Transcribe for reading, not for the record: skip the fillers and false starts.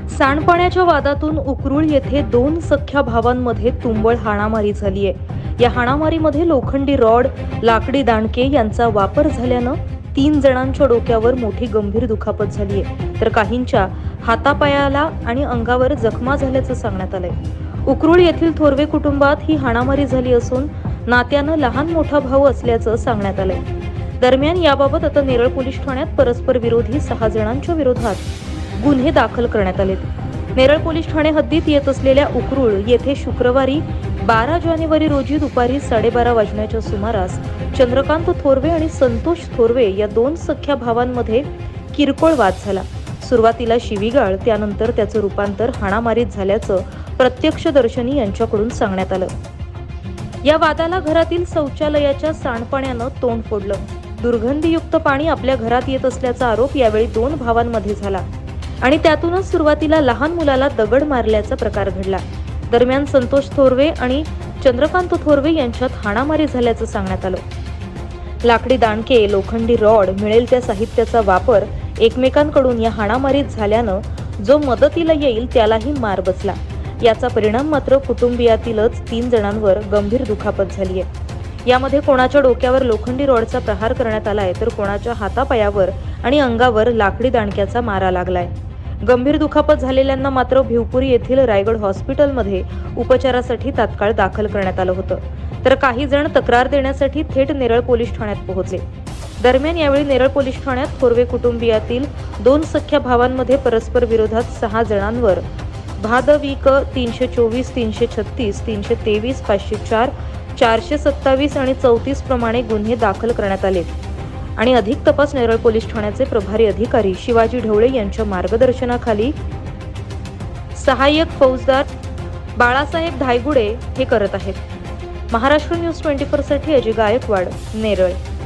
सांडपाण्याच्या वादातून उकरूळ येथे दोन सख्ख्या भावांमध्ये तुंबळ हाणामारी झाली आहे। या हाणामारीमध्ये लोखंडी रॉड, लाकडी दांडके यांचा वापर झाल्यानं 3 जणांच्या डोक्यावर मोठी गंभीर दुखापत झाली आहे, तर काहींच्या हातापायाला आणि अंगावर जखमा झाल्याचं सांगण्यात आलंय। उकरूळ येथील थोरवे कुटुंबात ही हाणामारी झाली असून नात्यानं लहान मोठा भाऊ असल्याचं सांगण्यात आलंय। दरम्यान याबाबत आता नेरळ पोलीस ठाण्यात परस्पर विरोधी 6 जणांच्या विरोधात गुन्हे दाखल करण्यात आलेत। नेरळ पोलीस ठाणे हद्दीत येत असलेल्या उकरूळ येथे शुक्रवारी 12 जानेवारी रोजी दुपारी 12:30 वाजण्याच्या सुमारास चंद्रकांत थोरवे आणि संतोष थोरवे या दोन सख्ख्या भावांमध्ये किरकोळ वाद झाला। सुरुवातीला शिवीगाळ, त्यानंतर त्याचं रूपांतर हाणामारीत झाल्याचं प्रत्यक्षदर्शनी यांच्याकडून सांगण्यात आलं। या वादाला घरातील शौचालयाच्या सांडपाण्यानं तोंड फोडलं। दुर्गंधीयुक्त पाणी आपल्या घरात येत असल्याचा आरोप यावेळी दोन भावांमध्ये झाला आणि त्यातूनच सुरुवातीला लहान मुलाला दगड मारल्याचा प्रकार घडला। दरम्यान संतोष थोरवे आणि चंद्रकांत थोरवे यांच्यात हाणामारी झाल्याचं सांगण्यात आलं। लाकडी दांडके, लोखंडी रॉड, मिळेल त्या साहित्याचा वापर एकमेकांकडून या हाणामारीत झाल्यानं जो मदतीला येईल त्यालाही मार बसला। याचा परिणाम मात्र कुटुंबियातीलच 3 जणांवर गंभीर दुखापत झाली आहे। यामध्ये कोणाच्या डोक्यावर लोखंडी रॉडचा प्रहार करण्यात आलाय, तर कोणाच्या हातापायावर आणि अंगावर लाकडी दांडक्याचा मारा लागलाय। गंभीर दुखापत झालेल्यांना मात्र भिवपुरी येथील रायगड हॉस्पिटलमध्ये उपचारासाठी तात्काळ दाखल करण्यात आलं होतं, तर काही जण तक्रार देण्यासाठी थेट नेरळ पोलीस ठाण्यात पोहोचले। दरम्यान यावेळी नेरळ पोलीस ठाण्यात थोरवे कुटुंबियातील 2 सख्ख्या भावांमध्ये परस्पर विरोधात 6 जणांवर भादविक 324, 336, 323, 504, 427 आणि 34 प्रमाणे गुन्हे दाखल करण्यात आले आणि अधिक तपास नेरळ पोलीस ठाण्याचे प्रभारी अधिकारी शिवाजी ढवळे यांच्या मार्गदर्शनाखाली सहाय्यक फौजदार बाळासाहेब धायगुडे हे करत आहेत। महाराष्ट्र न्यूज 24 साठी अजय गायकवाड, नेरळ।